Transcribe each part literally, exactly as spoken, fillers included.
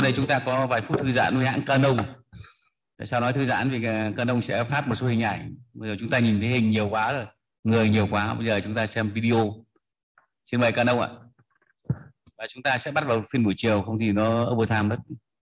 đây chúng ta có vài phút thư giãn với hãng Canon. Tại sao nói thư giãn? Vì Canon sẽ phát một số hình ảnh. Bây giờ chúng ta nhìn thấy hình nhiều quá rồi, người nhiều quá. Bây giờ chúng ta xem video. Xin mời Canon ạ. Và chúng ta sẽ bắt vào phiên buổi chiều, không thì nó overtime mất.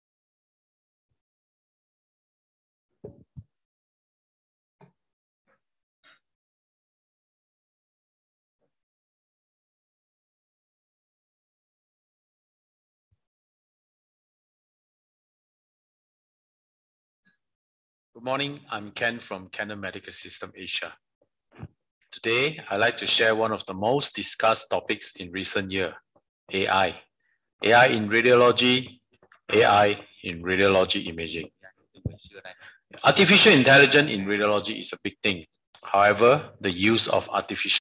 Good morning, I'm Ken from Canon Medical System Asia. Today, I'd like to share one of the most discussed topics in recent years, A I. A I in radiology, A I in radiology imaging. Artificial intelligence in radiology is a big thing. However, the use of artificial